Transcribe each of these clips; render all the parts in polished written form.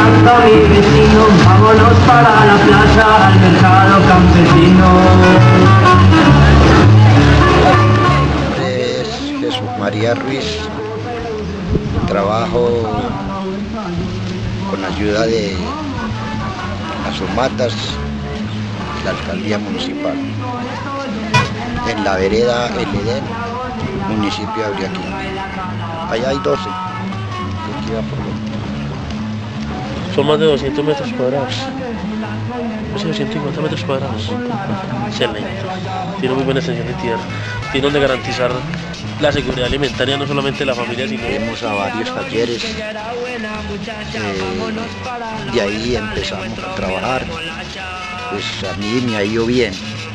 canta mi vecino, vámonos para la plaza, al mercado campesino. Es Jesús María Ruiz. Trabajo con ayuda de Azomatas, la alcaldía municipal, en la vereda El Edén, municipio de Abriaquí. Allá hay 12. Aquí va por Son más de 200 metros cuadrados. Casi 250 metros cuadrados. Excelente. Tiene muy buena extensión de tierra. Tiene donde garantizar la seguridad alimentaria no solamente de la familia, sino... Fuimos a varios talleres. De ahí empezamos a trabajar. Pues a mí me ha ido bien.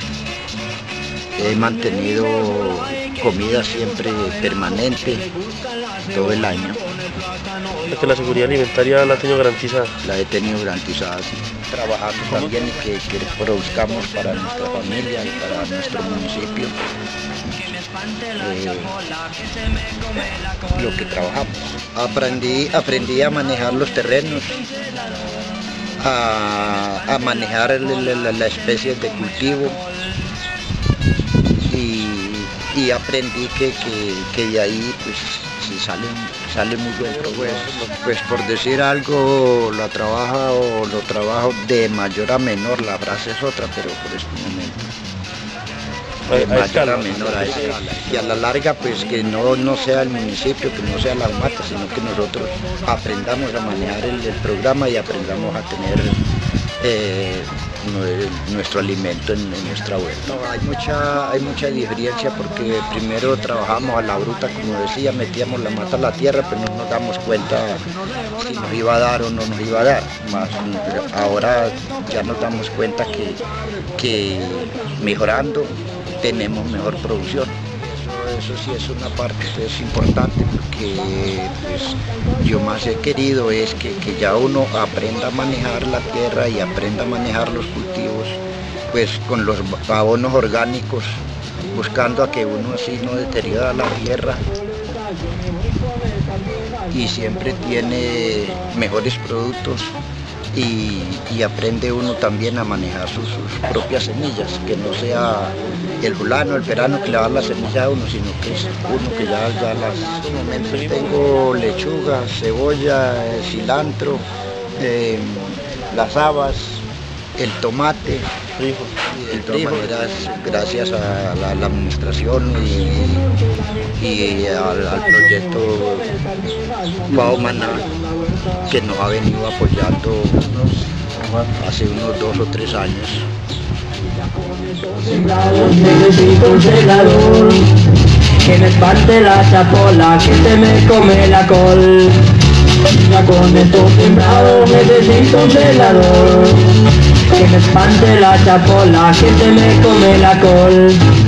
He mantenido comida siempre permanente todo el año. Es que la seguridad alimentaria la ha tenido garantizada. La he tenido garantizada, sí. Trabajando también que produzcamos para nuestra familia y para nuestro municipio lo que trabajamos. Aprendí a manejar los terrenos, a manejar la especie de cultivo y aprendí que de ahí pues sale muy buen progreso. Pues por decir algo, lo trabajo de mayor a menor, la frase es otra, pero por este momento. De mayor a menor a escala. Y a la larga pues que no sea el municipio, que no sea las matas, sino que nosotros aprendamos a manejar el programa y aprendamos a tener nuestro alimento en nuestra huerta. Hay mucha diferencia porque primero trabajamos a la bruta, como decía, metíamos la mata a la tierra, pero no nos damos cuenta si nos iba a dar o no nos iba a dar. Ahora ya nos damos cuenta que mejorando tenemos mejor producción. Eso sí es una parte pues, importante porque pues, yo más he querido es que ya uno aprenda a manejar la tierra y aprenda a manejar los cultivos pues con los abonos orgánicos, buscando a que uno así no deteriora la tierra y siempre tiene mejores productos. Y aprende uno también a manejar sus propias semillas, que no sea el fulano, el perano que le da la semilla a uno, sino que es uno que ya las... En estos momentos tengo lechuga, cebolla, cilantro, las habas, el tomate, de todas maneras, gracias a la administración y al proyecto Baumaná, que nos ha venido apoyando hace unos 2 o 3 años. Necesito un celador que me espante la chapola, que se me come la col. Ya con esto sembrado necesito un celador que me espante la chapola, que se me come la col.